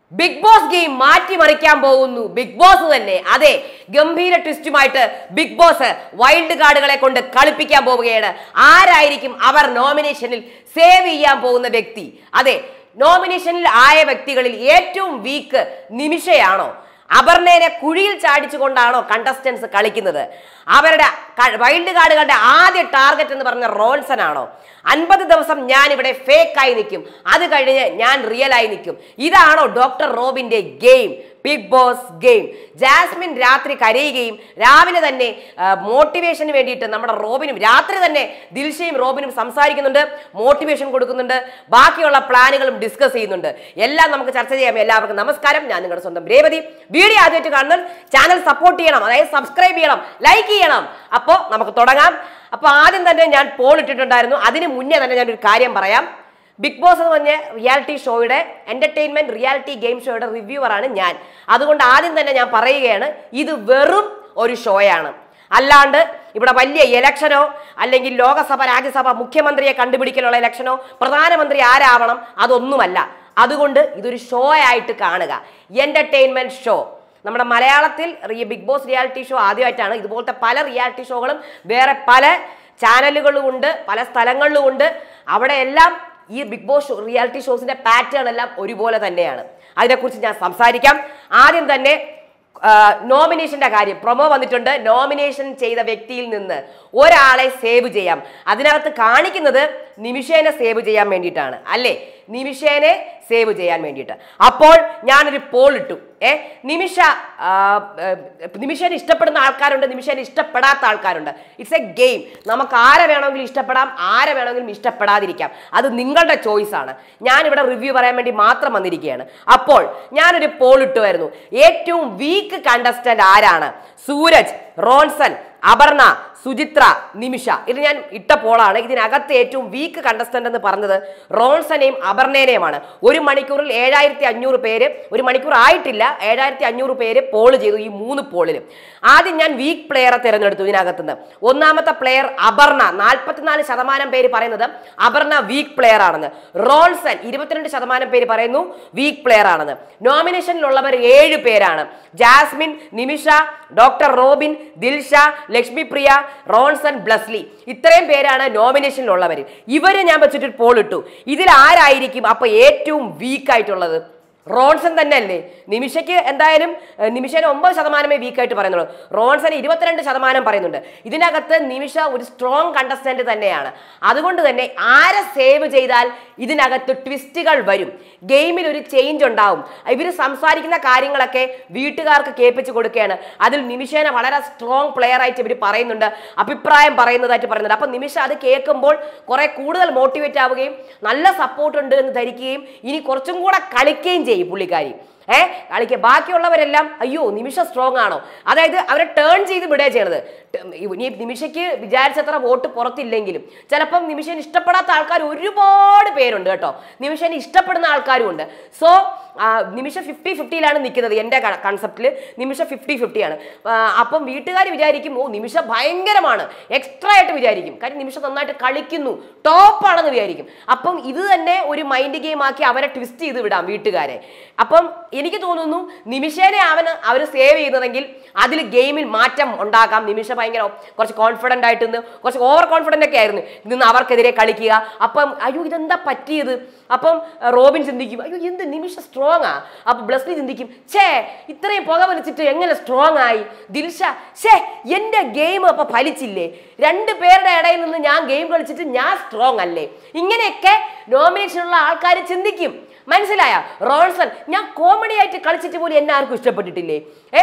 Big boss game മാറ്റിമറിക്കാൻ പോകുന്നു. Big boss തന്നെ, അതെ, ഗംഭീര ട്വിസ്റ്റുമായിട്ട് ബിഗ് ബോസ് വൈൽഡ് കാർഡുകളെ കൊണ്ട് കളിപ്പിക്കാൻ പോവുകയാണ്. ആരായിരിക്കും അവർ നോമിനേഷനിൽ സേവ് ചെയ്യാൻ പോകുന്ന വ്യക്തി? അതെ, നോമിനേഷനിൽ ആയ വ്യക്തികളിൽ ഏറ്റവും വീക്ക് നിമിഷയാണോ? അപർണയെ കുഴിയിൽ ചാടിച്ചുകൊണ്ടാണോ കണ്ടസ്റ്റൻസ് കളിക്കുന്നത്? അവരുടെ വൈൽഡ് കാർഡുകളുടെ ആദ്യ ടാർഗറ്റ് എന്ന് പറഞ്ഞ റോൺസൺ ആണോ? 50 ദിവസം ഞാൻ ഇവിടെ ഫേക്കായി നിൽക്കും, അത് കഴിഞ്ഞ് ഞാൻ റിയൽ ആയി നിൽക്കും. ഇതാണോ ഡോക്ടർ റോബിന്റെ game, big boss game? Jasmine രാത്രി കരയുകയും രാവിലെ തന്നെ മോട്ടിവേഷന് വേണ്ടിയിട്ട് നമ്മുടെ റോബിനും രാത്രി തന്നെ ദിൽഷയും റോബിനും സംസാരിക്കുന്നുണ്ട്, മോട്ടിവേഷൻ കൊടുക്കുന്നുണ്ട്, ബാക്കിയുള്ള പ്ലാനുകളും ഡിസ്കസ് ചെയ്യുന്നുണ്ട്. എല്ലാം നമുക്ക് ചർച്ച ചെയ്യാം. എല്ലാവർക്കും നമസ്കാരം, ഞാൻ നിങ്ങളുടെ സ്വന്തം രേവതി. വീഡിയോ ആദ്യമായിട്ട് കാണുന്നത് ചാനൽ സപ്പോർട്ട് ചെയ്യണം, അതായത് സബ്സ്ക്രൈബ് ചെയ്യണം, ലൈക്ക് ചെയ്യണം. അപ്പോൾ നമുക്ക് തുടങ്ങാം. അപ്പോൾ ആദ്യം തന്നെ ഞാൻ പോൾ ഇട്ടിട്ടുണ്ടായിരുന്നു. അതിന് മുന്നേ തന്നെ ഞാനൊരു കാര്യം പറയാം. ബിഗ് ബോസ് എന്ന് പറഞ്ഞ റിയാലിറ്റി ഷോയുടെ എന്റർടൈൻമെന്റ് റിയാലിറ്റി ഗെയിം ഷോയുടെ റിവ്യൂവറാണ് ഞാൻ. അതുകൊണ്ട് ആദ്യം തന്നെ ഞാൻ പറയുകയാണ്, ഇത് വെറും ഒരു ഷോയാണ്. അല്ലാണ്ട് ഇവിടെ വലിയ ഇലക്ഷനോ അല്ലെങ്കിൽ ലോകസഭ, രാജ്യസഭ, മുഖ്യമന്ത്രിയെ കണ്ടുപിടിക്കലുള്ള ഇലക്ഷനോ, പ്രധാനമന്ത്രി ആരാവണം, അതൊന്നുമല്ല. അതുകൊണ്ട് ഇതൊരു ഷോ ആയിട്ട് കാണുക, എന്റർടൈൻമെന്റ് ഷോ. നമ്മുടെ മലയാളത്തിൽ ബിഗ് ബോസ് റിയാലിറ്റി ഷോ ആദ്യമായിട്ടാണ്. ഇതുപോലത്തെ പല റിയാലിറ്റി ഷോകളും വേറെ പല ചാനലുകളും ഉണ്ട്, പല സ്ഥലങ്ങളിലും ഉണ്ട്. അവിടെ എല്ലാം ഈ ബിഗ് ബോസ് റിയാലിറ്റി ഷോസിന്റെ പാറ്റേൺ എല്ലാം ഒരുപോലെ തന്നെയാണ്. അതിനെക്കുറിച്ച് ഞാൻ സംസാരിക്കാം. ആദ്യം തന്നെ നോമിനേഷന്റെ കാര്യം, പ്രൊമോ വന്നിട്ടുണ്ട്. നോമിനേഷൻ ചെയ്ത വ്യക്തിയിൽ നിന്ന് ഒരാളെ സേവ് ചെയ്യാം. അതിനകത്ത് കാണിക്കുന്നത് നിമിഷേനെ സേവ് ചെയ്യാൻ വേണ്ടിയിട്ടാണ്, അല്ലേ? നിമിഷേനെ സേവ് ചെയ്യാൻ വേണ്ടിയിട്ട്. അപ്പോൾ ഞാനൊരു പോൾ ഇട്ടു. നിമിഷേനെ ഇഷ്ടപ്പെടുന്ന ആൾക്കാരുണ്ട്, നിമിഷേനെ ഇഷ്ടപ്പെടാത്ത ആൾക്കാരുണ്ട്. It's a game. നമുക്ക് ആരെ വേണമെങ്കിലും ഇഷ്ടപ്പെടാം, ആരെ വേണമെങ്കിലും ഇഷ്ടപ്പെടാതിരിക്കാം. അത് നിങ്ങളുടെ ചോയ്സ് ആണ്. ഞാനിവിടെ റിവ്യൂ പറയാൻ വേണ്ടി മാത്രം വന്നിരിക്കുകയാണ്. അപ്പോൾ ഞാനൊരു പോൾ ഇട്ടുമായിരുന്നു, ഏറ്റവും വീക്ക് കണ്ടസ്റ്റന്റ് ആരാണ്? സൂരജ്, റോൺസൺ, അപർണ, സുചിത്ര, നിമിഷ. ഇത് ഞാൻ ഇട്ട പോളാണ്. ഇതിനകത്ത് ഏറ്റവും വീക്ക് കണ്ടസ്റ്റന്റ് എന്ന് പറഞ്ഞത് റോൺസനെയും അപർണേനെയുമാണ്. 1 മണിക്കൂറിൽ 7500 പേര്, 1 മണിക്കൂർ ആയിട്ടില്ല, 7500 പേര് പോൾ ചെയ്തു ഈ 3 പോളിലും. ആദ്യം ഞാൻ വീക്ക് പ്ലെയറെ തിരഞ്ഞെടുത്തു ഇതിനകത്തുനിന്ന്. ഒന്നാമത്തെ പ്ലെയർ അപർണ. 44% പേര് പറയുന്നത് അപർണ വീക്ക് പ്ലെയർ ആണെന്ന്. റോൺസൺ 22% പേര് പറയുന്നു വീക്ക് പ്ലെയർ ആണെന്ന്. നോമിനേഷനിലുള്ളവർ 7 പേരാണ്. Jasmine, Nimisha, doctor Robin, Dilsha, Lakshmi Priya, Ronson, Blesslee. ഇത്രയും പേരാണ് നോമിനേഷനിലുള്ളവർ. ഇവര് ഞാൻ വെച്ചിട്ട് പോൾ ഇട്ടു. ഇതിൽ ആരായിരിക്കും അപ്പൊ ഏറ്റവും വീക്ക് ആയിട്ടുള്ളത്? റോൺസൺ തന്നെ അല്ലേ? നിമിഷയ്ക്ക് എന്തായാലും നിമിഷന് 9% വീക്കായിട്ട് പറയുന്നുള്ളൂ. റോൺസന് 22% പറയുന്നുണ്ട്. ഇതിനകത്ത് നിമിഷ ഒരു സ്ട്രോങ് കണ്ടസ്റ്റന്റ് തന്നെയാണ്. അതുകൊണ്ട് തന്നെ ആരെ സേവ് ചെയ്താൽ ഇതിനകത്ത് ട്വിസ്റ്റുകൾ വരും, ഗെയിമിൽ ഒരു ചേഞ്ച് ഉണ്ടാവും. ഇവർ സംസാരിക്കുന്ന കാര്യങ്ങളൊക്കെ വീട്ടുകാർക്ക് കേൾപ്പിച്ച് കൊടുക്കുകയാണ്. അതിൽ നിമിഷേനെ വളരെ സ്ട്രോങ് പ്ലെയർ ആയിട്ട് ഇവർ പറയുന്നുണ്ട്, അഭിപ്രായം പറയുന്നതായിട്ട് പറയുന്നുണ്ട്. അപ്പൊ നിമിഷ അത് കേൾക്കുമ്പോൾ കുറെ കൂടുതൽ മോട്ടിവേറ്റ് ആവുകയും നല്ല സപ്പോർട്ട് ഉണ്ട് എന്ന് ധരിക്കുകയും ഇനി കുറച്ചും കൂടെ കളിക്കുകയും ചെയ്യും പുള്ളിക്കാരി. കളിക്കുക. ബാക്കിയുള്ളവരെല്ലാം അയ്യോ നിമിഷ സ്ട്രോങ് ആണോ, അതായത് അവരെ ടേൺ ചെയ്ത് വിടുക ചെയ്യണത്. നിമിഷയ്ക്ക് വിചാരിച്ചത്ര വോട്ട് പുറത്തില്ലെങ്കിലും ചിലപ്പം നിമിഷന് ഇഷ്ടപ്പെടാത്ത ആൾക്കാർ ഒരുപാട് പേരുണ്ട് കേട്ടോ. നിമിഷന് ഇഷ്ടപ്പെടുന്ന ആൾക്കാരും ഉണ്ട്. സോ നിമിഷ 50-50യിലാണ് നിൽക്കുന്നത്. എൻ്റെ കൺസെപ്റ്റിൽ നിമിഷ 50-50ആണ്. അപ്പം വീട്ടുകാർ വിചാരിക്കും ഓ നിമിഷ ഭയങ്കരമാണ്, എക്സ്ട്രാ ആയിട്ട് വിചാരിക്കും. കാര്യം നിമിഷ നന്നായിട്ട് കളിക്കുന്നു, ടോപ്പാണെന്ന് വിചാരിക്കും. അപ്പം ഇത് തന്നെ ഒരു മൈൻഡ് ഗെയിം ആക്കി അവരെ ട്വിസ്റ്റ് ചെയ്ത് വിടാം വീട്ടുകാരെ. അപ്പം എനിക്ക് തോന്നുന്നു നിമിഷേനെ അവർ സേവ് ചെയ്യുന്നതെങ്കിൽ അതിൽ ഗെയിമിൽ മാറ്റം ഉണ്ടാക്കാം. നിമിഷ ഭയങ്കര കുറച്ച് കോൺഫിഡൻ്റ് ആയിട്ട് നിന്ന്, കുറച്ച് ഓവർ കോൺഫിഡൻ്റ് ഒക്കെ ആയിരുന്നു നിന്ന് അവർക്കെതിരെ കളിക്കുക. അപ്പം അയ്യോ ഇതെന്താ പറ്റിയത്? അപ്പം റോബിൻ ചിന്തിക്കും അയ്യോ എന്ത് നിമിഷ സ്ട്രോങ് ആ. അപ്പൊ ബ്ലസ്ലി ചിന്തിക്കും ഛേ ഇത്രയും പുക വലിച്ചിട്ട് എങ്ങനെ സ്ട്രോങ് ആയി? ദിൽഷ എന്റെ ഗെയിം അപ്പൊ ഫലിച്ചില്ലേ? 2 പേരുടെ ഇടയിൽ നിന്ന് ഞാൻ ഗെയിം കളിച്ചിട്ട് ഞാൻ സ്ട്രോങ് അല്ലേ? ഇങ്ങനെയൊക്കെ നോമിനേഷനുള്ള ആൾക്കാർ ചിന്തിക്കും. മനസ്സിലായ? റോൺസൺ ഞാൻ കോമഡി ആയിട്ട് കളിച്ചിട്ട് പോലും എന്നെ ആർക്കും ഇഷ്ടപ്പെട്ടിട്ടില്ലേ?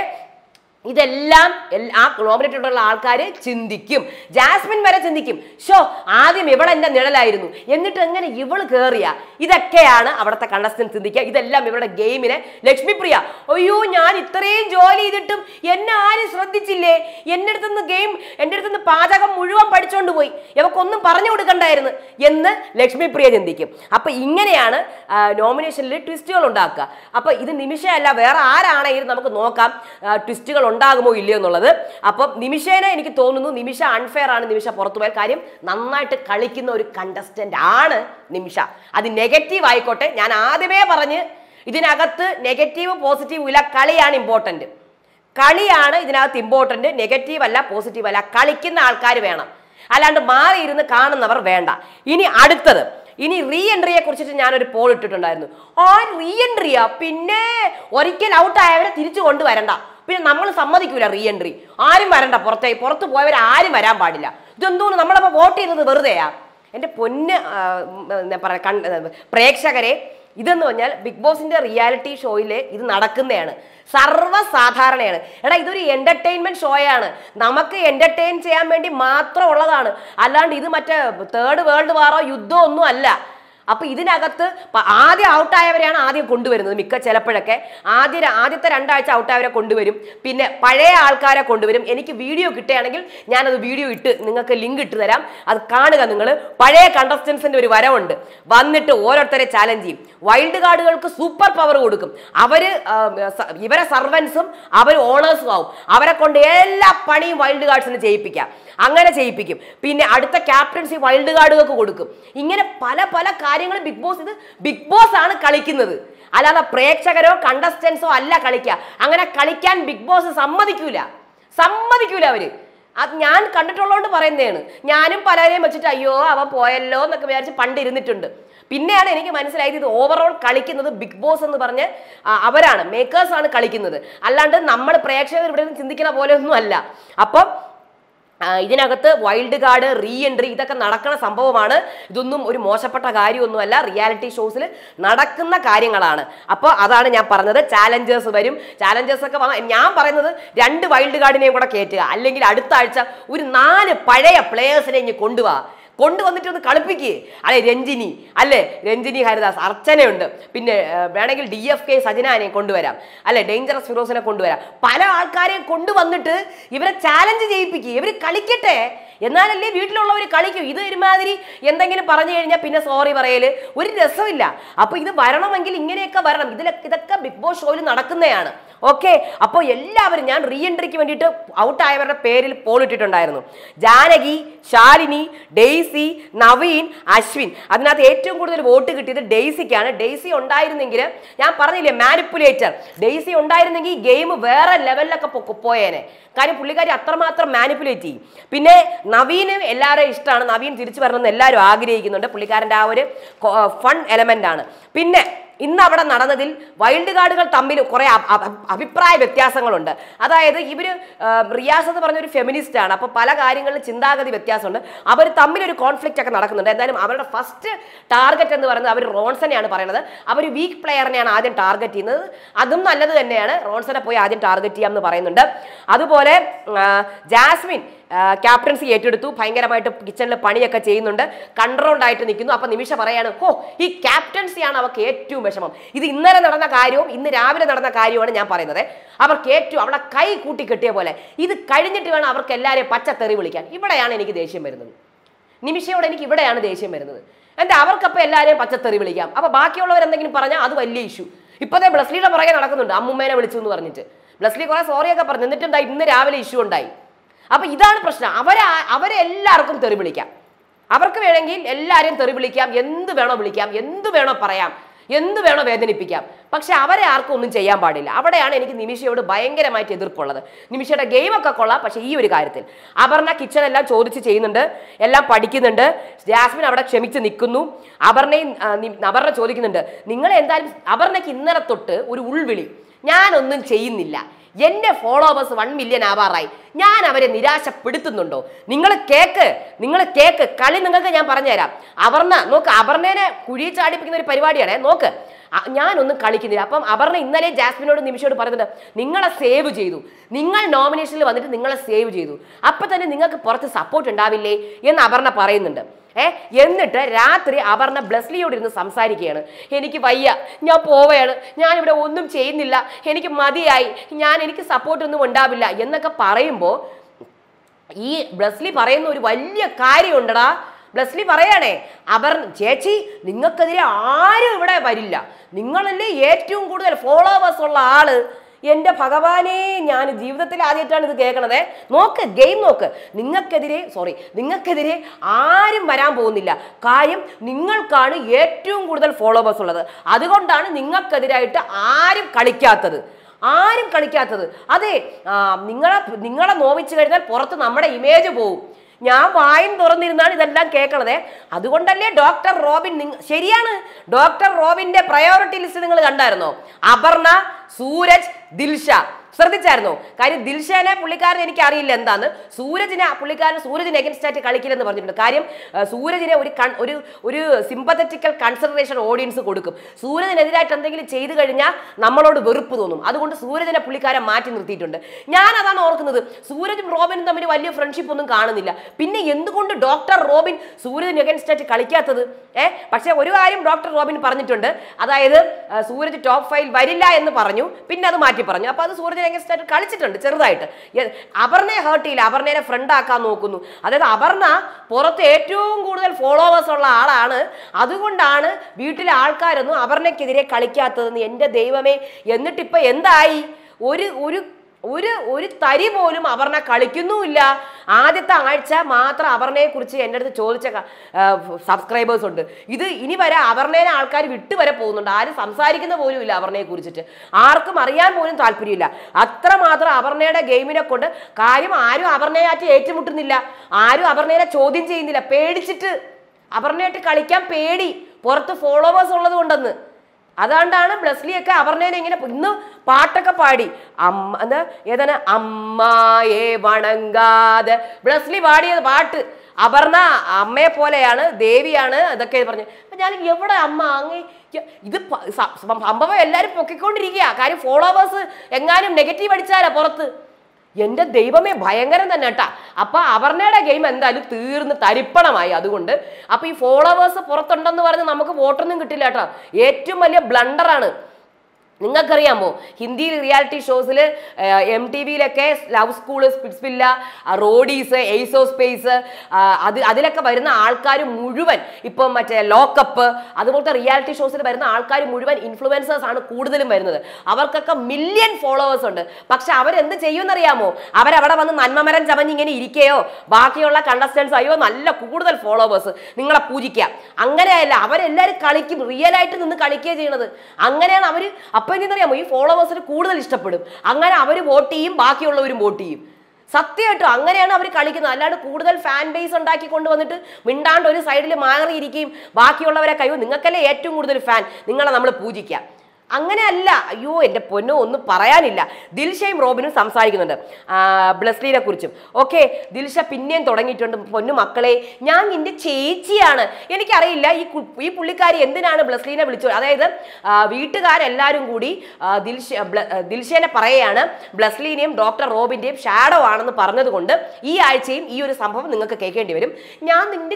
ഇതെല്ലാം ആ നോമിനേറ്റഡുള്ള ആൾക്കാർ ചിന്തിക്കും. ജാസ്മിൻ വരെ ചിന്തിക്കും ഷോ ആദ്യം ഇവൾ എൻ്റെ നിഴലായിരുന്നു, എന്നിട്ട് എങ്ങനെ ഇവള് കയറിയ? ഇതൊക്കെയാണ് അവിടുത്തെ കണ്ടസ്റ്റന്റ് ചിന്തിക്കുക. ഇതെല്ലാം ഇവരുടെ ഗെയിമിനെ. ലക്ഷ്മി പ്രിയ അയ്യോ ഞാൻ ഇത്രയും ജോലി ചെയ്തിട്ടും എന്നെ ആരും ശ്രദ്ധിച്ചില്ലേ? എൻ്റെ അടുത്തുനിന്ന് പാചകം മുഴുവൻ പഠിച്ചോണ്ട് പോയി, ഇവക്കൊന്നും പറഞ്ഞു കൊടുക്കണ്ടായിരുന്നു എന്ന് ലക്ഷ്മി പ്രിയ ചിന്തിക്കും. അപ്പൊ ഇങ്ങനെയാണ് നോമിനേഷനിൽ ട്വിസ്റ്റുകൾ ഉണ്ടാക്കുക. അപ്പൊ ഇത് നിമിഷമല്ല, വേറെ ആരാണെങ്കിലും നമുക്ക് നോക്കാം ട്വിസ്റ്റുകൾ ഉണ്ടാകുമോ ഇല്ലയോ എന്നുള്ളത്. അപ്പം നിമിഷേനെ എനിക്ക് തോന്നുന്നു നിമിഷ അൺഫെയർ ആണ്. നിമിഷ പുറത്തു പോയ കാര്യം നന്നായിട്ട് കളിക്കുന്ന ഒരു കണ്ടസ്റ്റന്റ് ആണ് നിമിഷ. അത് നെഗറ്റീവ് ആയിക്കോട്ടെ, ഞാൻ ആദ്യമേ പറഞ്ഞ് ഇതിനകത്ത് നെഗറ്റീവ് പോസിറ്റീവ് ഇല്ല, കളിയാണ് ഇമ്പോർട്ടൻറ്റ്. കളിയാണ് ഇതിനകത്ത് ഇമ്പോർട്ടൻറ്റ്, നെഗറ്റീവ് അല്ല പോസിറ്റീവ് അല്ല. കളിക്കുന്ന ആൾക്കാർ വേണം, അല്ലാണ്ട് മാറിയിരുന്ന് കാണുന്നവർ വേണ്ട. ഇനി അടുത്തത്, ഇനി റീ എൻട്രിയെ കുറിച്ചിട്ട് ഞാനൊരു പോൾ ഇട്ടിട്ടുണ്ടായിരുന്നു. റീ എൻട്രിയാ, പിന്നെ ഒരിക്കൽ ഔട്ടായവരെ തിരിച്ചു കൊണ്ടുവരണ്ട, പിന്നെ നമ്മൾ സമ്മതിക്കൂല റീ എൻട്രി, ആരും വരണ്ട, പുറത്ത് പോയവർ ആരും വരാൻ പാടില്ല. ഇതെന്തോന്ന് നമ്മളപ്പോൾ വോട്ട് ചെയ്തത് വെറുതെയാ? എൻ്റെ പൊന്ന് പ്രേക്ഷകരെ, ഇതെന്ന് പറഞ്ഞാൽ ബിഗ് ബോസിന്റെ റിയാലിറ്റി ഷോയിൽ ഇത് നടക്കുന്നതാണ്, സർവ്വസാധാരണയാണ്. എടാ, ഇതൊരു എന്റർടൈൻമെന്റ് ഷോയാണ്, നമുക്ക് എന്റർടൈൻ ചെയ്യാൻ വേണ്ടി മാത്രം ഉള്ളതാണ്, അല്ലാണ്ട് ഇത് മറ്റേ തേർഡ് വേൾഡ് വാറോ യുദ്ധമോ ഒന്നും അല്ല. അപ്പൊ ഇതിനകത്ത് ആദ്യം ഔട്ടായവരെയാണ് ആദ്യം കൊണ്ടുവരുന്നത്. ചിലപ്പോഴൊക്കെ ആദ്യത്തെ 2 ആഴ്ച ഔട്ടായവരെ കൊണ്ടുവരും, പിന്നെ പഴയ ആൾക്കാരെ കൊണ്ടുവരും. എനിക്ക് വീഡിയോ കിട്ടുകയാണെങ്കിൽ ഞാനത് വീഡിയോ ഇട്ട് നിങ്ങൾക്ക് ലിങ്ക് ഇട്ട് തരാം, അത് കാണുക നിങ്ങൾ. പഴയ കണ്ടസ്റ്റൻസിന്റെ ഒരു വരവുണ്ട്, വന്നിട്ട് ഓരോരുത്തരെ ചാലഞ്ച് ചെയ്യും. വൈൽഡ് കാർഡുകൾക്ക് സൂപ്പർ പവർ കൊടുക്കും. ഇവരെ സർവൻസും അവർ ഓണേഴ്സും ആവും. അവരെ കൊണ്ട് എല്ലാ പണിയും വൈൽഡ് കാർഡ്സിന് ചെയ്യിപ്പിക്കാം, അങ്ങനെ ചെയ്യിപ്പിക്കും. പിന്നെ അടുത്ത ക്യാപ്റ്റൻസി വൈൽഡ് കാർഡുകൾക്ക് കൊടുക്കും. ഇങ്ങനെ പല പല കാര്യങ്ങൾ ബിഗ് ബോസ് ആണ് കളിക്കുന്നത്, അല്ലാതെ പ്രേക്ഷകരോ കണ്ടസ്റ്റൻസോ അല്ല കളിക്കുക. അങ്ങനെ കളിക്കാൻ ബിഗ് ബോസ് സമ്മതിക്കൂല അവര്. അത് ഞാൻ കണ്ടിട്ടുള്ളതുകൊണ്ട് പറയുന്നതാണ്. ഞാനും പലരെയും വെച്ചിട്ട് അയ്യോ അവൻ പോയല്ലോ എന്നൊക്കെ വിചാരിച്ച് പണ്ട് ഇരുന്നിട്ടുണ്ട്. പിന്നെയാണ് എനിക്ക് മനസ്സിലായത് ഇത് ഓവറോൾ കളിക്കുന്നത് ബിഗ് ബോസ് എന്ന് പറഞ്ഞ് അവരാണ്, മേക്കേഴ്സ് ആണ് കളിക്കുന്നത്, അല്ലാണ്ട് നമ്മൾ പ്രേക്ഷകർ ഇവിടെ നിന്ന് ചിന്തിക്കുന്ന പോലെ ഒന്നും അല്ല. അപ്പം ഇതിനകത്ത് വൈൽഡ് കാർഡ്, റീ എൻട്രി ഇതൊക്കെ നടക്കുന്ന സംഭവമാണ്. ഇതൊന്നും ഒരു മോശപ്പെട്ട കാര്യമൊന്നുമല്ല, റിയാലിറ്റി ഷോസിൽ നടക്കുന്ന കാര്യങ്ങളാണ്. അപ്പോൾ അതാണ് ഞാൻ പറഞ്ഞത്. ചാലഞ്ചേഴ്സ് വരും, ചാലഞ്ചേഴ്സ് ഒക്കെ വന്നാൽ ഞാൻ പറയുന്നത് 2 വൈൽഡ് കാർഡിനെയും കൂടെ കയറ്റുക, അല്ലെങ്കിൽ അടുത്ത ആഴ്ച ഒരു 4 പഴയ പ്ലേയേഴ്സിനെ ഇനി കൊണ്ടുവന്നിട്ട് ഒന്ന് കളിപ്പിക്കുക. രഞ്ജിനി ഹരിദാസ്, അർച്ചനയുണ്ട്, പിന്നെ വേണമെങ്കിൽ DFK സജനാനെ കൊണ്ടുവരാം, ഡേഞ്ചറസ് ഫിറോസിനെ കൊണ്ടുവരാം. പല ആൾക്കാരെയും കൊണ്ടുവന്നിട്ട് ഇവരെ ചാലഞ്ച് ചെയ്യിപ്പിക്കുക, ഇവർ കളിക്കട്ടെ, എന്നാലല്ലേ വീട്ടിലുള്ളവർ കളിക്കും. ഇത് ഒരുമാതിരി എന്തെങ്കിലും പറഞ്ഞു കഴിഞ്ഞാൽ പിന്നെ സോറി പറയല് ഒരു രസമില്ല. അപ്പൊ ഇത് വരണമെങ്കിൽ ഇങ്ങനെയൊക്കെ വരണം. ഇതൊക്കെ ബിഗ് ബോസ് ഷോയിൽ നടക്കുന്നതാണ്. ഓക്കെ, അപ്പോൾ എല്ലാവരും, ഞാൻ റീ എൻട്രിക്ക് വേണ്ടിയിട്ട് ഔട്ടായവരുടെ പേരിൽ പോൾ ഇട്ടിട്ടുണ്ടായിരുന്നു. ജാനകി, ശാലിനി, ഡെയ്സി, നവീൻ, അശ്വിൻ. അതിനകത്ത് ഏറ്റവും കൂടുതൽ വോട്ട് കിട്ടിയത് ഡെയ്സിക്കാണ്. ഡെയ്സി ഉണ്ടായിരുന്നെങ്കിൽ, ഞാൻ പറഞ്ഞില്ലേ മാനിപ്പുലേറ്റർ, ഡെയ്സി ഉണ്ടായിരുന്നെങ്കിൽ ഈ ഗെയിം വേറെ ലെവലിലൊക്കെ പോയേനെ. കാര്യം പുള്ളിക്കാരി അത്രമാത്രം മാനിപ്പുലേറ്റ് ചെയ്യും. പിന്നെ നവീന് എല്ലാവരെയും ഇഷ്ടമാണ്, നവീൻ തിരിച്ചു വരണമെന്ന് എല്ലാവരും ആഗ്രഹിക്കുന്നുണ്ട്. പുള്ളിക്കാരൻ്റെ ആ ഒരു ഫൺ എലമെന്റ് ആണ്. പിന്നെ ഇന്ന് അവിടെ നടന്നതിൽ വൈൽഡ് കാർഡുകൾ തമ്മിൽ കുറെ അഭിപ്രായ വ്യത്യാസങ്ങളുണ്ട്. അതായത് ഇവര് റിയാസ് എന്ന് പറഞ്ഞൊരു ഫെമിനിസ്റ്റ് ആണ്, അപ്പൊ പല കാര്യങ്ങളിലും ചിന്താഗതി വ്യത്യാസമുണ്ട്. അവർ തമ്മിലൊരു കോൺഫ്ലിക്റ്റ് ഒക്കെ നടക്കുന്നുണ്ട്. എന്തായാലും അവരുടെ ഫസ്റ്റ് ടാർഗറ്റ് എന്ന് പറയുന്നത് അവർ റോൺസനെയാണ് പറയുന്നത്. അവർ വീക്ക് പ്ലെയറിനെയാണ് ആദ്യം ടാർഗറ്റ് ചെയ്യുന്നത്. അതും നല്ലത് തന്നെയാണ്, റോൺസനെ പോയി ആദ്യം ടാർഗറ്റ് ചെയ്യാമെന്ന് പറയുന്നുണ്ട്. അതുപോലെ ജാസ്മിൻ ക്യാപ്റ്റൻസി ഏറ്റെടുത്തു, ഭയങ്കരമായിട്ട് കിച്ചണിൽ പണിയൊക്കെ ചെയ്യുന്നുണ്ട്, കൺട്രോൾഡ് ആയിട്ട് നിൽക്കുന്നു. അപ്പൊ നിമിഷ പറയാണ്, ഈ ക്യാപ്റ്റൻസിയാണ് അവർക്ക് ഏറ്റവും വിഷമം. ഇത് ഇന്നലെ നടന്ന കാര്യവും ഇന്ന് രാവിലെ നടന്ന കാര്യമാണ് ഞാൻ പറയുന്നത്. അവർക്ക് ഏറ്റവും അവിടെ കൈ കൂട്ടി കെട്ടിയ പോലെ ഇത് കഴിഞ്ഞിട്ട് വേണം അവർക്ക് എല്ലാവരെയും പച്ചത്തെറി വിളിക്കാൻ. ഇവിടെയാണ് എനിക്ക് ദേഷ്യം വരുന്നത്, നിമിഷയോട് എനിക്ക് ഇവിടെയാണ് ദേഷ്യം വരുന്നത്. അവർക്കപ്പോൾ എല്ലാവരെയും പച്ചത്തെറി വിളിക്കാം, അപ്പൊ ബാക്കിയുള്ളവർ എന്തെങ്കിലും പറഞ്ഞാൽ അത് വലിയ ഇഷ്യൂ. ഇപ്പോഴത്തെ ബ്ലസ്ലിയുടെ പുറകെ നടക്കുന്നുണ്ട്, അമ്മുമ്മേനെ വിളിച്ചു എന്ന് പറഞ്ഞിട്ട് ബ്ലസ്ലി കുറെ സോറിയൊക്കെ പറഞ്ഞു, എന്നിട്ടുണ്ടായി ഇന്ന് രാവിലെ ഇഷ്യൂ ഉണ്ടായി. അപ്പൊ ഇതാണ് പ്രശ്നം. അവരെ എല്ലാവർക്കും തെറി വിളിക്കാം, അവർക്ക് വേണമെങ്കിൽ എല്ലാവരെയും തെറി വിളിക്കാം, എന്ത് വേണോ വിളിക്കാം, എന്ത് വേണോ പറയാം, എന്ത് വേണോ വേദനിപ്പിക്കാം. പക്ഷെ അവരെ ആർക്കും ഒന്നും ചെയ്യാൻ പാടില്ല. അവിടെയാണ് എനിക്ക് നിമിഷയോട് ഭയങ്കരമായിട്ട് എതിർപ്പുള്ളത്. നിമിഷയുടെ ഗെയിമൊക്കെ കൊള്ളാം, പക്ഷെ ഈ ഒരു കാര്യത്തിൽ അപർണ കിച്ചൺ എല്ലാം ചോദിച്ച് ചെയ്യുന്നുണ്ട്, എല്ലാം പഠിക്കുന്നുണ്ട്. ജാസ്മിൻ അവിടെ ക്ഷമിച്ച് നിൽക്കുന്നു. അപർണ ചോദിക്കുന്നുണ്ട്, നിങ്ങൾ എന്തായാലും അപർണയ്ക്ക് ഇന്നലെ തൊട്ട് ഒരു ഉൾവിളി, ഞാനൊന്നും ചെയ്യുന്നില്ല, എന്റെ ഫോളോവേഴ്സ് 1 മില്യൺ ആവാറായി, ഞാൻ അവരെ നിരാശപ്പെടുത്തുന്നുണ്ടോ? നിങ്ങൾ കേക്ക് കളി നിങ്ങൾക്ക് ഞാൻ പറഞ്ഞുതരാം. അപർണേനെ കുഴി ചാടിപ്പിക്കുന്ന ഒരു പരിപാടിയാണ്. നോക്ക്, ഞാനൊന്നും കളിക്കുന്നില്ല. അപ്പം അപർണ ഇന്നലെ ജാസ്മിനോട് നിമിഷയോട് പറയുന്നുണ്ട്, നിങ്ങളെ സേവ് ചെയ്തു, നിങ്ങൾ നോമിനേഷനിൽ വന്നിട്ട് നിങ്ങളെ സേവ് ചെയ്തു, അപ്പൊ തന്നെ നിങ്ങൾക്ക് പുറത്ത് സപ്പോർട്ട് ഉണ്ടാവില്ലേ എന്ന് അപർണ പറയുന്നുണ്ട്. എന്നിട്ട് രാത്രി അപർണ ബ്ലസ്ലിയോട് ഇരുന്ന് സംസാരിക്കുകയാണ്, എനിക്ക് വയ്യ, ഞാൻ പോവുകയാണ്, ഞാൻ ഇവിടെ ഒന്നും ചെയ്യുന്നില്ല, എനിക്ക് മതിയായി, എനിക്ക് സപ്പോർട്ടൊന്നും ഉണ്ടാവില്ല എന്നൊക്കെ പറയുമ്പോൾ ഈ ബ്ലസ്ലി പറയുന്ന ഒരു വലിയ കാര്യമുണ്ടടാ. ബ്ലസ്ലി പറയാണേ, ചേച്ചി നിങ്ങൾക്കെതിരെ ആരും ഇവിടെ വരില്ല, നിങ്ങളല്ലേ ഏറ്റവും കൂടുതൽ ഫോളോവേഴ്സ് ഉള്ള ആള്, എൻ്റെ ഭഗവാനെ, ഞാൻ ജീവിതത്തിൽ ആദ്യമായിട്ടാണ് ഇത് കേൾക്കണത്. നോക്ക്, ഗെയിം നോക്ക്. നിങ്ങൾക്കെതിരെ ആരും വരാൻ പോകുന്നില്ല. കാര്യം നിങ്ങൾക്കാണ് ഏറ്റവും കൂടുതൽ ഫോളോവേഴ്സ് ഉള്ളത്. അതുകൊണ്ടാണ് നിങ്ങൾക്കെതിരായിട്ട് ആരും കളിക്കാത്തത്. അതെ, നിങ്ങളെ നോവിച്ചു കഴിഞ്ഞാൽ പുറത്ത് നമ്മുടെ ഇമേജ് പോവും. ഞാൻ വായും തുറന്നിരുന്നാണ് ഇതെല്ലാം കേൾക്കണത്. അതുകൊണ്ടല്ലേ ഡോക്ടർ റോബിൻ, ശരിയാണ്, ഡോക്ടർ റോബിന്റെ പ്രയോറിറ്റി ലിസ്റ്റ് നിങ്ങൾ കണ്ടായിരുന്നോ? അപർണ, സൂരജ്, ദിൽഷ. ശ്രദ്ധിച്ചായിരുന്നോ? കാര്യം ദിൽഷനെ പുള്ളിക്കാരൻ എനിക്ക് അറിയില്ല എന്താന്ന്. സൂരജിനെ എഗൻസ്റ്റ് ആയിട്ട് കളിക്കില്ലെന്ന് പറഞ്ഞിട്ടുണ്ട്. കാര്യം സൂരജിനെ ഒരു സിമ്പത്തറ്റിക്കൽ കൺസിഡറേഷൻ ഓഡിയൻസ് കൊടുക്കും. സൂരജിനെതിരായിട്ട് എന്തെങ്കിലും ചെയ്തു കഴിഞ്ഞാൽ നമ്മളോട് വെറുപ്പ് തോന്നും. അതുകൊണ്ട് സൂരജിനെ പുള്ളിക്കാരൻ മാറ്റി നിർത്തിയിട്ടുണ്ട്. ഞാൻ അതാണ് ഓർക്കുന്നത്. സൂരജും റോബിനും തമ്മിൽ വലിയ ഫ്രണ്ട്ഷിപ്പ് ഒന്നും കാണുന്നില്ല. പിന്നെ എന്തുകൊണ്ട് ഡോക്ടർ റോബിൻ സൂരജിന് എഗൻസ്റ്റ് ആയിട്ട് കളിക്കാത്തത്? പക്ഷെ ഒരു കാര്യം ഡോക്ടർ റോബിൻ പറഞ്ഞിട്ടുണ്ട്. അതായത് സൂരജ് ടോപ്പ് 5 വരില്ല എന്ന് പറഞ്ഞു. പിന്നെ അത് മാറ്റി പറഞ്ഞു. അപ്പൊ അത് സൂരജ് കളിച്ചിട്ടുണ്ട് ചെറുതായിട്ട്. അപർണയെ ഹേർട്ട് ചെയ്യില്ല, അപർണയെ ഫ്രണ്ട് ആക്കാൻ നോക്കുന്നു. അതായത് അപർണ പുറത്ത് ഏറ്റവും കൂടുതൽ ഫോളോവേഴ്സ് ഉള്ള ആളാണ്. അതുകൊണ്ടാണ് വീട്ടിലെ ആൾക്കാരൊന്നും അപർണയ്ക്കെതിരെ കളിക്കാത്തതെന്ന്. എൻ്റെ ദൈവമേ, എന്നിട്ടിപ്പോ എന്തായി? ഒരു തരി പോലും അപർണ കളിക്കുന്നുമില്ല. ആദ്യത്തെ ആഴ്ച മാത്രം അപർണയെ കുറിച്ച് എൻ്റെ അടുത്ത് ചോദിച്ച സബ്സ്ക്രൈബേഴ്സ് ഉണ്ട്. ഇത് ഇനി വരെ അപർണേനെ ആൾക്കാർ വിട്ടുവരെ പോകുന്നുണ്ട്. ആരും സംസാരിക്കുന്ന പോലും ഇല്ല അപർണയെ കുറിച്ചിട്ട്. ആർക്കും അറിയാൻ പോലും താല്പര്യമില്ല. അത്രമാത്രം അപർണയുടെ ഗെയിമിനെ കൊണ്ട്. കാര്യം ആരും അപർണയായിട്ട് ഏറ്റുമുട്ടുന്നില്ല, ആരും അപർണയെ ചോദ്യം ചെയ്യുന്നില്ല. പേടിച്ചിട്ട്, അപർണയായിട്ട് കളിക്കാൻ പേടി, പുറത്ത് ഫോളോവേഴ്സ് ഉള്ളത് കൊണ്ടെന്ന്. അതുകൊണ്ടാണ് ബ്ലസ്ലിയൊക്കെ അപർണേനെ ഇങ്ങനെ ഇന്ന് പാട്ടൊക്കെ പാടി. ഏതാണ് അമ്മയെ വണങ്ങാതെ ബ്ലസ്ലി പാടിയത് പാട്ട്. അപർണ അമ്മയെ പോലെയാണ്, ദേവിയാണ്, അതൊക്കെ പറഞ്ഞു. അപ്പൊ ഞാൻ എവിടെ അമ്മ അങ്ങ് ഇത് സംഭവം എല്ലാവരും പൊക്കിക്കൊണ്ടിരിക്കുക. കാര്യം ഫോളോവേഴ്സ് എങ്ങാനും നെഗറ്റീവ് അടിച്ചാലാ പുറത്ത്. എൻ്റെ ദൈവമേ, ഭയങ്കരം തന്നെ കേട്ടാ. അപ്പൊ അപർണയുടെ ഗെയിം എന്തായാലും തീർന്ന് തരിപ്പണമായി. അതുകൊണ്ട് അപ്പൊ ഈ ഫോളോവേഴ്സ് പുറത്തുണ്ടെന്ന് പറഞ്ഞ് നമുക്ക് വോട്ടൊന്നും കിട്ടില്ല കേട്ടോ. ഏറ്റവും വലിയ ബ്ലണ്ടറാണ്. നിങ്ങൾക്കറിയാമോ, ഹിന്ദിയിൽ റിയാലിറ്റി ഷോസിൽ MTVയിലൊക്കെ love school, Splitsvilla, Roadies, ace of space, അതിലൊക്കെ വരുന്ന ആൾക്കാർ മുഴുവൻ, ഇപ്പം മറ്റേ ലോക്കപ്പ്, അതുപോലത്തെ റിയാലിറ്റി ഷോസിൽ വരുന്ന ആൾക്കാർ മുഴുവൻ ഇൻഫ്ലുവൻസേഴ്സ് ആണ് കൂടുതലും വരുന്നത്. അവർക്കൊക്കെ മില്യൺ ഫോളോവേഴ്സ് ഉണ്ട്. പക്ഷെ അവരെന്ത് ചെയ്യുമെന്നറിയാമോ? അവരവിടെ വന്ന് നന്മമരം ചമഞ്ഞ് ഇങ്ങനെ ഇരിക്കുകയോ ബാക്കിയുള്ള കണ്ടസ്റ്റൻസ് അയ്യോ നല്ല കൂടുതൽ ഫോളോവേഴ്സ് നിങ്ങളെ പൂജിക്കാം, അങ്ങനെയല്ല. അവരെല്ലാവരും കളിക്കും, റിയൽ ആയിട്ട് നിന്ന് കളിക്കുകയാണ് ചെയ്യണത്. അങ്ങനെയാണ് അവർ. അപ്പൊ അറിയാമോ, ഈ ഫോളോവേഴ്സിന് കൂടുതൽ ഇഷ്ടപ്പെടും. അങ്ങനെ അവർ വോട്ട് ചെയ്യും, ബാക്കിയുള്ളവരും വോട്ട് ചെയ്യും. സത്യമായിട്ടും അങ്ങനെയാണ് അവർ കളിക്കുന്നത്. അല്ലാണ്ട് കൂടുതൽ ഫാൻ ബേസ് ഉണ്ടാക്കി കൊണ്ടുവന്നിട്ട് മിണ്ടാണ്ട് ഒരു സൈഡിൽ മാറിയിരിക്കുകയും ബാക്കിയുള്ളവരെ കഴിവ് നിങ്ങൾക്കല്ലേ ഏറ്റവും കൂടുതൽ ഫാൻ, നിങ്ങളെ നമ്മൾ പൂജിക്കാം. അങ്ങനെയല്ല. അയ്യോ എൻ്റെ പൊന്നോ, ഒന്നും പറയാനില്ല. ദിൽഷയും റോബിനും സംസാരിക്കുന്നുണ്ട് ബ്ലസ്ലിനെ കുറിച്ചും. ഓക്കെ, ദിൽഷ പിന്നെയും തുടങ്ങിയിട്ടുണ്ട്. പൊന്നു മക്കളെ, ഞാൻ നിന്റെ ചേച്ചിയാണ്. എനിക്കറിയില്ല ഈ പുള്ളിക്കാരി എന്തിനാണ് ബ്ലസ്ലിനെ വിളിച്ചത്. അതായത് വീട്ടുകാരെല്ലാവരും കൂടി ദിൽഷേനെ പറയുകയാണ് ബ്ലസ്ലിനെയും ഡോക്ടർ റോബിൻ്റെയും ഷാഡോ ആണെന്ന് പറഞ്ഞതുകൊണ്ട് ഈ ആഴ്ചയും ഈ ഒരു സംഭവം നിങ്ങൾക്ക് കേൾക്കേണ്ടി വരും. ഞാൻ നിന്റെ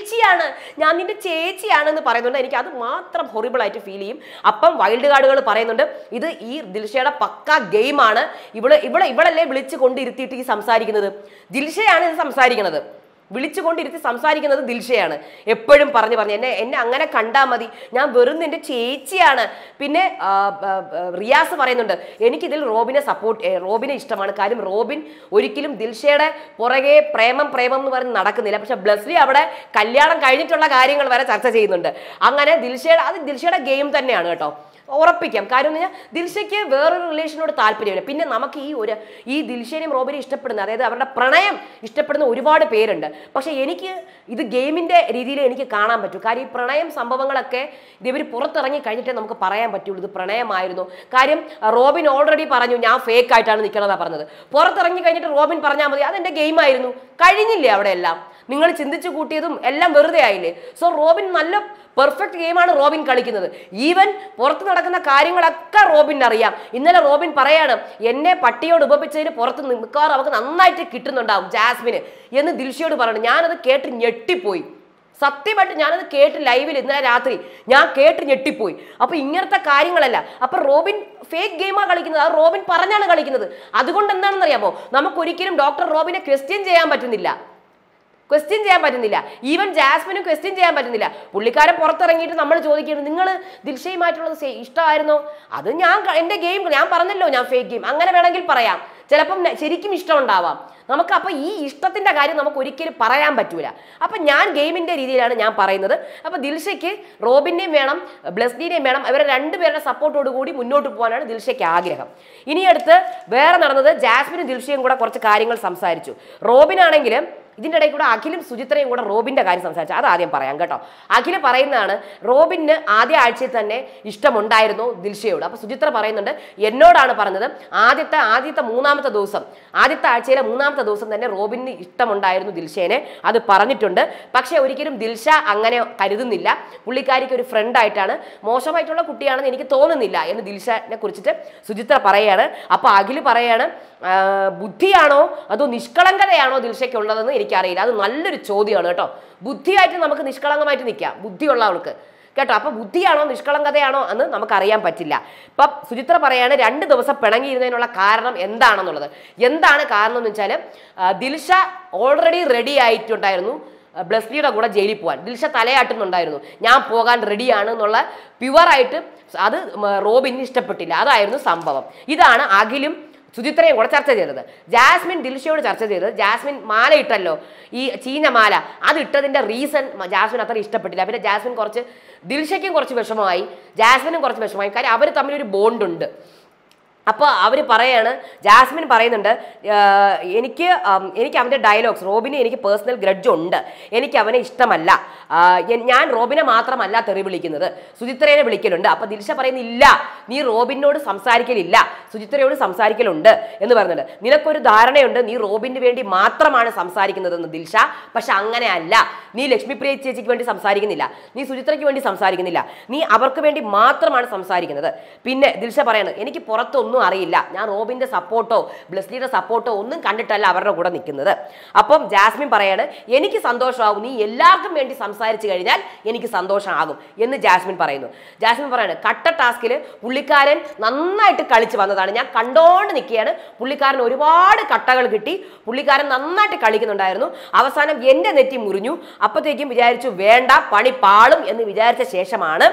ചേച്ചിയാണെന്ന് പറയുന്നുണ്ട്. എനിക്ക് അത് മാത്രം ഹൊറിബിൾ ആയിട്ട് ഫീൽ ചെയ്യും. അപ്പം വൈൽഡ് പറയുന്നുണ്ട് ഇത് ഈ ദിൽഷയുടെ പക്ക ഗെയിമാണ്. ഇവളല്ലേ വിളിച്ചു കൊണ്ടിരുത്തിയിട്ട് ഈ സംസാരിക്കുന്നത്. ദിൽഷയാണ് ഇത് സംസാരിക്കുന്നത്. വിളിച്ചുകൊണ്ടിരുത്തി സംസാരിക്കുന്നത് ദിൽഷയാണ്. എപ്പോഴും പറഞ്ഞ് എന്നെ അങ്ങനെ കണ്ടാൽ മതി, ഞാൻ വെറും എൻ്റെ ചേച്ചിയാണ്. പിന്നെ റിയാസ് പറയുന്നുണ്ട് എനിക്കിതിൽ റോബിനെ ഇഷ്ടമാണ്. കാര്യം റോബിൻ ഒരിക്കലും ദിൽഷയുടെ പുറകെ പ്രേമം എന്ന് പറഞ്ഞ് നടക്കുന്നില്ല. പക്ഷെ ബ്ലസ്ലി അവിടെ കല്യാണം കഴിഞ്ഞിട്ടുള്ള കാര്യങ്ങൾ വരെ ചർച്ച ചെയ്യുന്നുണ്ട്. അങ്ങനെ ദിൽഷയുടെ ഗെയിം തന്നെയാണ് കേട്ടോ, ഉറപ്പിക്കാം. കാര്യം എന്ന് പറഞ്ഞാൽ ദിൽഷയ്ക്ക് വേറൊരു റിലേഷനോട് താല്പര്യമില്ല. പിന്നെ നമുക്ക് ഈ ദിൽഷേനെയും റോബിനെയും ഇഷ്ടപ്പെടുന്ന, അതായത് അവരുടെ പ്രണയം ഇഷ്ടപ്പെടുന്ന ഒരുപാട് പേരുണ്ട്. പക്ഷെ എനിക്ക് ഇത് ഗെയിമിൻ്റെ രീതിയിൽ എനിക്ക് കാണാൻ പറ്റും. കാര്യം ഈ പ്രണയം സംഭവങ്ങളൊക്കെ ഇവർ പുറത്തിറങ്ങി കഴിഞ്ഞിട്ടേ നമുക്ക് പറയാൻ പറ്റുള്ളൂ ഇത് പ്രണയമായിരുന്നു. കാര്യം റോബിൻ ഓൾറെഡി പറഞ്ഞു ഞാൻ ഫേക്ക് ആയിട്ടാണ് നിൽക്കണതാണ് പറഞ്ഞത്. പുറത്തിറങ്ങി കഴിഞ്ഞിട്ട് റോബിൻ പറഞ്ഞാൽ മതി അതെൻ്റെ ഗെയിമായിരുന്നു, കഴിഞ്ഞില്ലേ അവിടെ എല്ലാം. നിങ്ങൾ ചിന്തിച്ചു കൂട്ടിയതും എല്ലാം വെറുതെ ആയില്ലേ. സോ റോബിൻ നല്ല പെർഫെക്റ്റ് ഗെയിമാണ് റോബിൻ കളിക്കുന്നത്. ഈവൻ പുറത്ത് നടക്കുന്ന കാര്യങ്ങളൊക്കെ റോബിൻ അറിയാം. ഇന്നലെ റോബിൻ പറയാണ് എന്നെ പട്ടിയോട് ഉപമിച്ചതിന് പുറത്ത് മിക്കവാറും അവർക്ക് നന്നായിട്ട് കിട്ടുന്നുണ്ടാവും ജാസ്മിന് എന്ന് ദിൽഷയോട് പറയണം. ഞാനത് കേട്ട് ഞെട്ടിപ്പോയി. സത്യമായിട്ട് ഞാനത് കേട്ട് ലൈവിൽ ഇന്നലെ രാത്രി ഞാൻ കേട്ട് ഞെട്ടിപ്പോയി. അപ്പൊ ഇങ്ങനത്തെ കാര്യങ്ങളല്ല. അപ്പൊ റോബിൻ ഫേക്ക് ഗെയിമാണ് കളിക്കുന്നത്. അത് റോബിൻ പറഞ്ഞാണ് കളിക്കുന്നത്. അതുകൊണ്ട് എന്താണെന്ന് അറിയാമോ, നമുക്കൊരിക്കലും ഡോക്ടർ റോബിനെ ക്വസ്റ്റ്യൻ ചെയ്യാൻ പറ്റുന്നില്ല. ക്വസ്റ്റ്യൻ ചെയ്യാൻ പറ്റുന്നില്ല. ഈവൻ ജാസ്മിനും ക്വസ്റ്റ്യൻ ചെയ്യാൻ പറ്റുന്നില്ല. പുള്ളിക്കാരൻ പുറത്തിറങ്ങിയിട്ട് നമ്മൾ ചോദിക്കുന്നത് നിങ്ങൾ ദിൽഷയുമായിട്ടുള്ളത് ഇഷ്ടമായിരുന്നോ? അത് എൻ്റെ ഗെയിം ഞാൻ പറഞ്ഞല്ലോ, ഞാൻ ഫേക്ക് ഗെയിം അങ്ങനെ വേണമെങ്കിൽ പറയാം. ചിലപ്പം ശരിക്കും ഇഷ്ടം ഉണ്ടാവാം നമുക്ക്. അപ്പം ഈ ഇഷ്ടത്തിൻ്റെ കാര്യം നമുക്ക് ഒരിക്കലും പറയാൻ പറ്റൂല. അപ്പം ഞാൻ ഗെയിമിൻ്റെ രീതിയിലാണ് ഞാൻ പറയുന്നത്. അപ്പം ദിൽഷയ്ക്ക് റോബിനെയും വേണം, ബ്ലെസ്ലിനെയും വേണം. അവരെ രണ്ടുപേരുടെ സപ്പോർട്ടോട് കൂടി മുന്നോട്ട് പോകാനാണ് ദിൽഷയ്ക്ക് ആഗ്രഹം. ഇനി അടുത്ത് വേറെ നടന്നത്, ജാസ്മിനും ദിൽഷയും കൂടെ കുറച്ച് കാര്യങ്ങൾ സംസാരിച്ചു. റോബിനാണെങ്കിൽ ഇതിൻ്റെ ഇടയിൽ കൂടെ അഖിലും സുചിത്രയും കൂടെ റോബിൻ്റെ കാര്യം സംസാരിച്ചു. അത് ആദ്യം പറയാം കേട്ടോ. അഖിൽ പറയുന്നതാണ് റോബിന് ആദ്യ ആഴ്ചയിൽ തന്നെ ഇഷ്ടമുണ്ടായിരുന്നു ദിൽഷയോട്. അപ്പോൾ സുചിത്ര പറയുന്നുണ്ട് എന്നോടാണ് പറഞ്ഞത് ആദ്യത്തെ മൂന്നാമത്തെ ദിവസം, ആദ്യത്തെ ആഴ്ചയിലെ മൂന്നാമത്തെ ദിവസം തന്നെ റോബിന് ഇഷ്ടമുണ്ടായിരുന്നു ദിൽഷേനെ, അത് പറഞ്ഞിട്ടുണ്ട്. പക്ഷേ ഒരിക്കലും ദിൽഷ അങ്ങനെ കരുതുന്നില്ല. പുള്ളിക്കാരിക്ക് ഒരു ഫ്രണ്ടായിട്ടാണ്, മോശമായിട്ടുള്ള കുട്ടിയാണെന്ന് എനിക്ക് തോന്നുന്നില്ല എന്ന് ദിൽഷനെ കുറിച്ചിട്ട് സുചിത്ര പറയാണ്. അപ്പോൾ അഖിൽ പറയാണ് ബുദ്ധിയാണോ അതോ നിഷ്കളങ്കതയാണോ ദിൽഷയ്ക്കുള്ളതെന്ന് എനിക്കറിയില്ല. അത് നല്ലൊരു ചോദ്യമാണ് കേട്ടോ. ബുദ്ധിയായിട്ട് നമുക്ക് നിഷ്കളങ്കമായിട്ട് നിൽക്കാം, ബുദ്ധിയുള്ള ആൾക്ക് കേട്ടോ. അപ്പൊ ബുദ്ധിയാണോ നിഷ്കളങ്കതയാണോ എന്ന് നമുക്കറിയാൻ പറ്റില്ല. ഇപ്പം സുചിത്ര പറയാണ് 2 ദിവസം പിണങ്ങിയിരുന്നതിനുള്ള കാരണം എന്താണെന്നുള്ളത്. എന്താണ് കാരണം എന്ന് വെച്ചാൽ ദിൽഷ ഓൾറെഡി റെഡി ആയിട്ടുണ്ടായിരുന്നു ബ്ലെസ്ലിയുടെ കൂടെ ജയിലിൽ പോകാൻ. ദിൽഷ തലയാട്ടുന്നുണ്ടായിരുന്നു ഞാൻ പോകാൻ റെഡിയാണ് എന്നുള്ള പ്യുവറായിട്ട്. അത് റോബിന് ഇഷ്ടപ്പെട്ടില്ല, അതായിരുന്നു സംഭവം. ഇതാണ് അഖിലും സുചിത്രയും കൂടെ ചർച്ച ചെയ്തത്. ജാസ്മിൻ ദിൽഷയോട് ചർച്ച ചെയ്തത്, ജാസ്മിൻ മാല ഇട്ടല്ലോ, ഈ ചീഞ്ഞ മാല, അത് ഇട്ടതിൻ്റെ റീസൺ ജാസ്മിൻ അത്ര ഇഷ്ടപ്പെട്ടില്ല. പിന്നെ ജാസ്മിൻ ദിൽഷയ്ക്കും കുറച്ച് വിഷമമായി, ജാസ്മിനും കുറച്ച് വിഷമമായി. കാര്യം അവർ തമ്മിലൊരു ബോണ്ടുണ്ട്. അപ്പോൾ അവർ പറയാണ്, ജാസ്മിൻ പറയുന്നുണ്ട് എനിക്ക് അവൻ്റെ ഡയലോഗ്സ്, റോബിനെ എനിക്ക് പേഴ്സണൽ ഗ്രഡ്ജ് ഉണ്ട്, എനിക്ക് അവനെ ഇഷ്ടമല്ല, ഞാൻ റോബിനെ മാത്രമല്ല തെറി വിളിക്കുന്നത്, സുചിത്രയെ വിളിക്കലുണ്ട്. അപ്പോൾ ദിൽഷ പറയുന്നില്ല, നീ റോബിനോട് സംസാരിക്കലില്ല, സുചിത്രയോട് സംസാരിക്കലുണ്ട് എന്ന് പറയുന്നുണ്ട്. നിനക്കൊരു ധാരണയുണ്ട് നീ റോബിന് വേണ്ടി മാത്രമാണ് സംസാരിക്കുന്നതെന്ന് ദിൽഷ. പക്ഷെ അങ്ങനെയല്ല, നീ ലക്ഷ്മിപ്രിയ ചേച്ചിക്ക് വേണ്ടി സംസാരിക്കുന്നില്ല, നീ സുചിത്രയ്ക്ക് വേണ്ടി സംസാരിക്കുന്നില്ല, നീ അവർക്ക് വേണ്ടി മാത്രമാണ് സംസാരിക്കുന്നത്. പിന്നെ ദിൽഷ പറയാണ് എനിക്ക് പുറത്തൊന്നും അറിയില്ല, ഞാൻ റോബിന്റെ സപ്പോർട്ടോ ബ്ലെസ്ലിയുടെ സപ്പോർട്ടോ ഒന്നും കണ്ടിട്ടല്ല അവരുടെ കൂടെ നിൽക്കുന്നത്. അപ്പം ജാസ്മിൻ പറയാണ് എനിക്ക് സന്തോഷമാകും, നീ എല്ലാവർക്കും വേണ്ടി സംസാരിച്ചു കഴിഞ്ഞാൽ എനിക്ക് സന്തോഷമാകും എന്ന് ജാസ്മിൻ പറയുന്നു. ജാസ്മിൻ പറയാണ് കട്ട ടാസ്കിൽ പുള്ളിക്കാരൻ നന്നായിട്ട് കളിച്ച് വന്നതാണ്, ഞാൻ കണ്ടോണ്ട് നിൽക്കുകയാണ്, പുള്ളിക്കാരൻ ഒരുപാട് കട്ടകൾ കിട്ടി, പുള്ളിക്കാരൻ നന്നായിട്ട് കളിക്കുന്നുണ്ടായിരുന്നു, അവസാനം എൻ്റെ നെറ്റി മുറിഞ്ഞു, അപ്പോഴത്തേക്കും വിചാരിച്ചു വേണ്ട പണി പാളും എന്ന് വിചാരിച്ച ശേഷമാണ്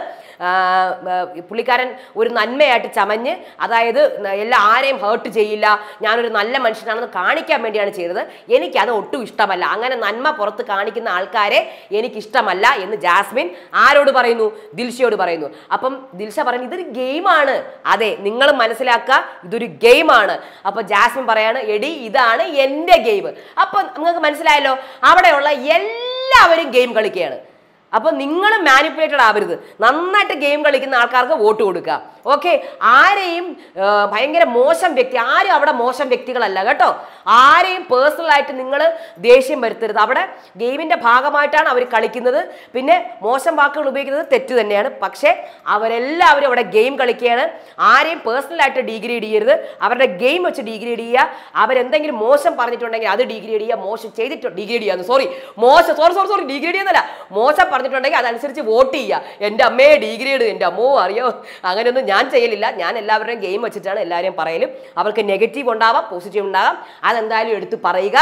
പുള്ളിക്കാരൻ ഒരു നന്മയായിട്ട് ചമഞ്ഞ്, അതായത് ആരെയും ഹേർട്ട് ചെയ്യില്ല, ഞാനൊരു നല്ല മനുഷ്യനാണെന്ന് കാണിക്കാൻ വേണ്ടിയാണ് ചെയ്തത്, എനിക്കത് ഒട്ടും ഇഷ്ടമല്ല, അങ്ങനെ നന്മ പുറത്ത് കാണിക്കുന്ന ആൾക്കാരെ എനിക്കിഷ്ടമല്ല എന്ന് ജാസ്മിൻ ആരോട് പറയുന്നു? ദിൽഷയോട് പറയുന്നു. അപ്പം ദിൽഷ പറയുന്നു ഇതൊരു ഗെയിമാണ്. അതെ, നിങ്ങൾ മനസ്സിലാക്കുക, ഇതൊരു ഗെയിമാണ്. അപ്പൊ ജാസ്മിൻ പറയാണ് എടി ഇതാണ് എൻ്റെ ഗെയിം. അപ്പൊ നിങ്ങൾക്ക് മനസ്സിലായല്ലോ, അവിടെയുള്ള എല്ലാവരും ഗെയിം കളിക്കുകയാണ്. അപ്പോൾ നിങ്ങൾ മാനിപ്പുലേറ്റഡ് ആവരുത്, നന്നായിട്ട് ഗെയിം കളിക്കുന്ന ആൾക്കാർക്ക് വോട്ട് കൊടുക്കുക. ഓക്കെ, ആരെയും ഭയങ്കര മോശം വ്യക്തി, ആരും അവിടെ മോശം വ്യക്തികളല്ല കേട്ടോ, ആരെയും പേഴ്സണലായിട്ട് നിങ്ങൾ ദേഷ്യം വരുത്തരുത്. അവിടെ ഗെയിമിൻ്റെ ഭാഗമായിട്ടാണ് അവർ കളിക്കുന്നത്. പിന്നെ മോശം വാക്കുകൾ ഉപയോഗിക്കുന്നത് തെറ്റ് തന്നെയാണ്, പക്ഷേ അവരെല്ലാവരും അവിടെ ഗെയിം കളിക്കുകയാണ്. ആരെയും പേഴ്സണലായിട്ട് ഡീഗ്രേഡ് ചെയ്യരുത്, അവരുടെ ഗെയിം വെച്ച് ഡീഗ്രേഡ് ചെയ്യുക. അവരെന്തെങ്കിലും മോശം പറഞ്ഞിട്ടുണ്ടെങ്കിൽ അത് ഡീഗ്രേഡ് ചെയ്യുക, മോശം ചെയ്തിട്ട് ഡീഗ്രേഡ് ചെയ്യാന്ന് സോറി ഡീഗ്രേഡ് ചെയ്യുന്നല്ല, മോശം പറഞ്ഞിട്ടുണ്ടെങ്കിൽ അതനുസരിച്ച് വോട്ട് ചെയ്യുക. എൻ്റെ അമ്മയെ ഡീഗ്രേഡ്, എൻ്റെ അമ്മോ അറിയോ, അങ്ങനെയൊന്നും ഞാൻ ചെയ്യലില്ല. ഞാൻ എല്ലാവരുടെയും ഗെയിം വെച്ചിട്ടാണ് എല്ലാവരെയും പറയലും. അവർക്ക് നെഗറ്റീവ് ഉണ്ടാവാം, പോസിറ്റീവ് ഉണ്ടാകാം, അതെന്തായാലും എടുത്ത് പറയുക,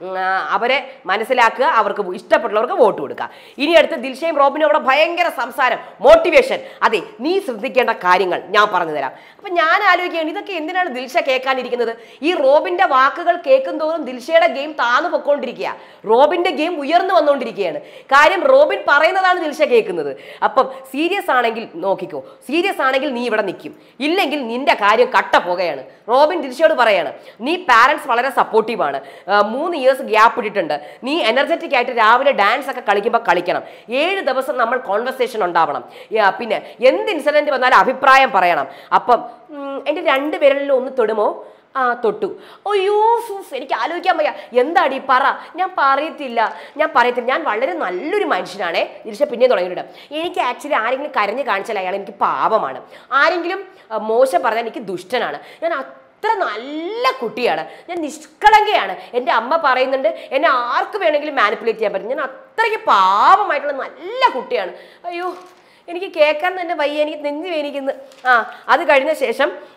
അവരെ മനസ്സിലാക്കുക, അവർക്ക് ഇഷ്ടപ്പെട്ടുള്ളവർക്ക് വോട്ട് കൊടുക്കുക. ഇനി അടുത്ത് ദിൽഷയും റോബിനും അവിടെ ഭയങ്കര സംസാരം, മോട്ടിവേഷൻ. അതെ, നീ ശ്രദ്ധിക്കേണ്ട കാര്യങ്ങൾ ഞാൻ പറഞ്ഞു തരാം. അപ്പം ഞാൻ ആലോചിക്കുകയാണ് ഇതൊക്കെ എന്തിനാണ് ദിൽഷ കേൾക്കാനിരിക്കുന്നത്? ഈ റോബിന്റെ വാക്കുകൾ കേൾക്കും തോറും ദിൽഷയുടെ ഗെയിം താന്നു പൊക്കോണ്ടിരിക്കുക, റോബിന്റെ ഗെയിം ഉയർന്നു വന്നുകൊണ്ടിരിക്കുകയാണ്. കാര്യം റോബിൻ പറയുന്നതാണ് ദിൽഷ കേൾക്കുന്നത്. അപ്പം സീരിയസ് ആണെങ്കിൽ നോക്കിക്കോ, സീരിയസ് ആണെങ്കിൽ നീ ഇവിടെ നിൽക്കും, ഇല്ലെങ്കിൽ നിന്റെ കാര്യം കട്ട പോകുകയാണ്. റോബിൻ ദിൽഷയോട് പറയാണ് നീ പാരൻസ് വളരെ സപ്പോർട്ടീവാണ്, 3 ഇയേഴ്സ് ഗ്യാപ്പ് ഇട്ടിട്ടുണ്ട്, നീ എനർജറ്റിക് ആയിട്ട് രാവിലെ ഡാൻസ് ഒക്കെ കളിക്കുമ്പോൾ കളിക്കണം, 7 ദിവസം നമ്മൾ കോൺവെർസേഷൻ ഉണ്ടാവണം, പിന്നെ എന്ത് ഇൻസിഡന്റ് വന്നാലും അഭിപ്രായം പറയണം. അപ്പം എൻ്റെ 2 വിരലിലും ഒന്ന് തൊടുമോ? തൊട്ടു. അയ്യോ എനിക്ക് ആലോചിക്കാൻ വയ്യ, എന്താടി പറ. ഞാൻ പറയത്തില്ല, ഞാൻ വളരെ നല്ലൊരു മനുഷ്യനാണേ. ദിൽഷ പിന്നെ തുടങ്ങിയിട്ടുണ്ട്, എനിക്ക് ആക്ച്വലി ആരെങ്കിലും കരഞ്ഞ് കാണിച്ചാൽ അയാൾ എനിക്ക് പാപമാണ്, ആരെങ്കിലും മോശം പറഞ്ഞാൽ എനിക്ക് ദുഷ്ടനാണ്, ഞാൻ അത്ര നല്ല കുട്ടിയാണ്, ഞാൻ നിഷ്കളങ്കയാണ്, എൻ്റെ അമ്മ പറയുന്നുണ്ട് എന്നെ ആർക്ക് വേണമെങ്കിലും മാനിപ്പുലേറ്റ് ചെയ്യാൻ പറ്റും, ഞാൻ അത്രയ്ക്ക് പാപമായിട്ടുള്ള നല്ല കുട്ടിയാണ്. അയ്യോ എനിക്ക് കേൾക്കാൻ തന്നെ വയ്യ, എനിക്ക് നെഞ്ചു വേനിക്കുന്നു. അത് കഴിഞ്ഞ ശേഷം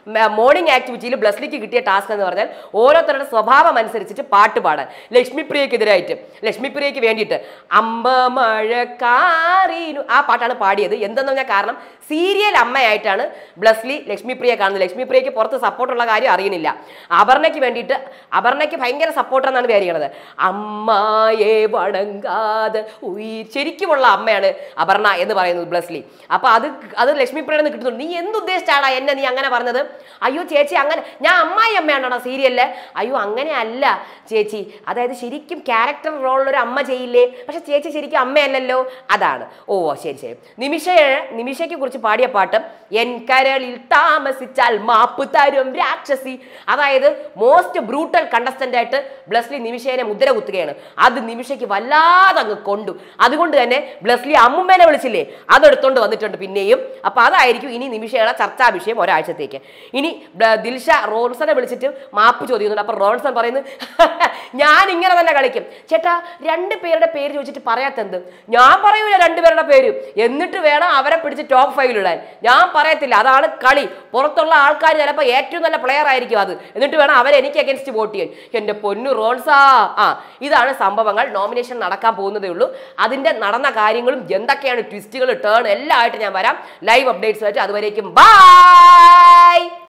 മോർണിംഗ് ആക്ടിവിറ്റിയിൽ ബ്ലസ്ലിക്ക് കിട്ടിയ ടാസ്ക് എന്ന് പറഞ്ഞാൽ ഓരോരുത്തരുടെ സ്വഭാവം അനുസരിച്ചിട്ട് പാട്ട് പാടാൻ. ലക്ഷ്മിപ്രിയക്കെതിരായിട്ട്, ലക്ഷ്മിപ്രിയക്ക് വേണ്ടിയിട്ട് അമ്പ മഴക്കാറിനു ആ പാട്ടാണ് പാടിയത്. എന്തെന്ന് പറഞ്ഞാൽ കാരണം സീരിയൽ അമ്മയായിട്ടാണ് ബ്ലസ്ലി ലക്ഷ്മിപ്രിയ കാണുന്നത്. ലക്ഷ്മിപ്രിയക്ക് പുറത്ത് സപ്പോർട്ടുള്ള കാര്യം അറിയുന്നില്ല. അപർണയ്ക്ക് വേണ്ടിയിട്ട്, അപർണയ്ക്ക് ഭയങ്കര സപ്പോർട്ടെന്നാണ് വിചാരിക്കുന്നത്. അമ്മയെ വണങ്ങാതെ ശരിക്കുമുള്ള അമ്മയാണ് അപർണ എന്ന് പറയുന്നത് ബ്ലസ്ലി. അപ്പൊ അത് ലക്ഷ്മിപ്രിയയിൽ നിന്ന് കിട്ടുന്നുണ്ട്. നീ എന്തുദ്ദേശിച്ചാടാ എന്നെ നീ അങ്ങനെ പറഞ്ഞത്? അയ്യോ ചേച്ചി അങ്ങനെ ഞാൻ അമ്മായി അമ്മയാണോ സീരിയലില്? അയ്യോ അങ്ങനെ അല്ല ചേച്ചി, അതായത് ശരിക്കും ക്യാരക്ടർ റോളിലൊരു അമ്മ ചെയ്യില്ലേ, പക്ഷെ ചേച്ചി ശരിക്കും അമ്മയല്ലല്ലോ, അതാണ്. ഓ ശരി ശരി. നിമിഷയ്ക്ക് കുറിച്ച് പാടിയ പാട്ട് എൻ കരളിൽ താമസിച്ചാൽ മാപ്പ് തരും രാക്ഷസി. അതായത് മോസ്റ്റ് ബ്രൂട്ടൽ കണ്ടസ്റ്റന്റ് ആയിട്ട് ബ്ലസ്ലി നിമിഷയെ മുദ്ര കുത്തുകയാണ്. അത് നിമിഷയ്ക്ക് വല്ലാതെ അങ്ങ് കൊണ്ടു. അതുകൊണ്ട് തന്നെ ബ്ലസ്ലി അമ്മുമ്മേനെ വിളിച്ചില്ലേ, അതെടുത്തോണ്ട് വന്നിട്ടുണ്ട് പിന്നെയും. അപ്പൊ അതായിരിക്കും ഇനി നിമിഷയുടെ ചർച്ചാ വിഷയം ഒരാഴ്ചത്തേക്ക്. ഇനി ദിൽഷ റോൺസനെ വിളിച്ചിട്ട് മാപ്പ് ചോദിക്കുന്നുണ്ട്. അപ്പൊ റോൺസൺ പറയുന്നത് ഞാൻ ഇങ്ങനെ തന്നെ കളിക്കും. ചേട്ടാ 2 പേരുടെ പേര് ചോദിച്ചിട്ട് പറയാത്തെന്ത്? ഞാൻ പറയൂല 2 പേരുടെ പേര്, എന്നിട്ട് വേണം അവരെ പിടിച്ച് ടോപ്പ് 5 ഇടാൻ. ഞാൻ പറയത്തില്ല, അതാണ് കളി. പുറത്തുള്ള ആൾക്കാർ ചിലപ്പോൾ ഏറ്റവും നല്ല പ്ലെയർ ആയിരിക്കും അത്, എന്നിട്ട് വേണം അവരെ എനിക്ക് അഗൻസ്റ്റ് വോട്ട് ചെയ്യാൻ. എൻ്റെ പൊന്നു റോൺസാ. ഇതാണ് സംഭവങ്ങൾ. നോമിനേഷൻ നടക്കാൻ പോകുന്നതേ ഉള്ളൂ. അതിൻ്റെ നടന്ന കാര്യങ്ങളും എന്തൊക്കെയാണ് ട്വിസ്റ്റുകൾ, ടേൺ എല്ലാം ആയിട്ട് ഞാൻ വരാം ലൈവ് അപ്ഡേറ്റ്സ് ആയിട്ട്. അതുവരേക്കും ബൈ.